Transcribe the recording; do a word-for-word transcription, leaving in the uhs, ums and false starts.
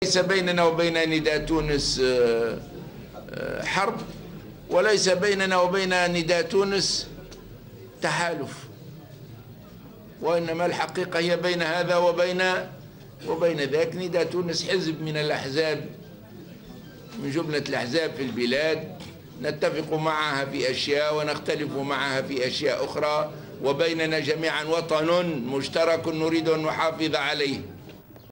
ليس بيننا وبين نداء تونس حرب، وليس بيننا وبين نداء تونس تحالف، وإنما الحقيقة هي بين هذا وبين وبين ذاك. نداء تونس حزب من الأحزاب، من جملة الأحزاب في البلاد، نتفق معها في أشياء ونختلف معها في أشياء أخرى، وبيننا جميعا وطن مشترك نريد أن نحافظ عليه.